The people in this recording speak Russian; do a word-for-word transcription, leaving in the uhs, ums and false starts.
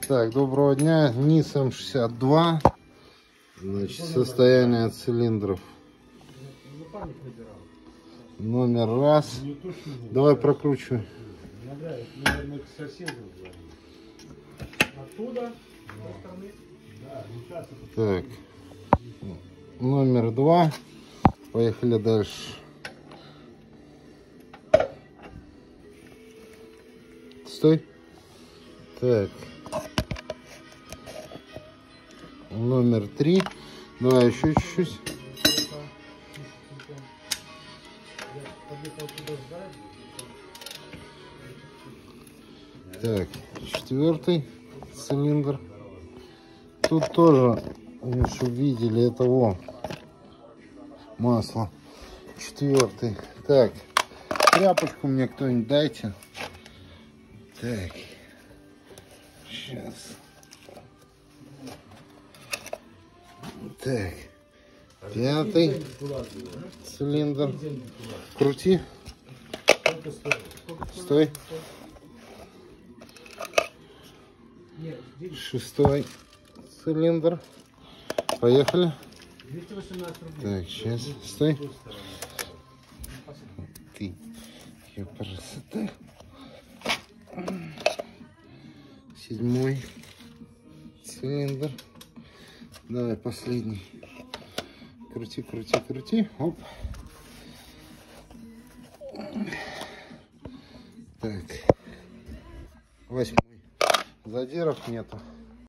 Так, доброго дня. низ эм шестьдесят два. Значит, состояние цилиндров. Номер раз. Давай прокручивай. Так. Номер два. Поехали дальше. Стой. Так. Номер три. Давай еще чуть-чуть. Так, четвертый цилиндр. Тут тоже, чтобы видели, это во масло. Четвертый. Так, тряпочку мне кто-нибудь дайте. Так, сейчас. Так, пятый цилиндр. Крути. Стой. Шестой цилиндр. Поехали. Так, сейчас. Стой. Ты. Я красота. Седьмой цилиндр. Давай последний. Крути, крути, крути. Оп. Так. Восьмой. Задиров нету.